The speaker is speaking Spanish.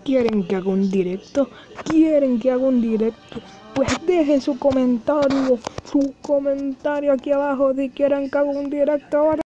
¿Quieren que haga un directo? ¿Quieren que haga un directo? Pues dejen su comentario aquí abajo si quieren que haga un directo ahora.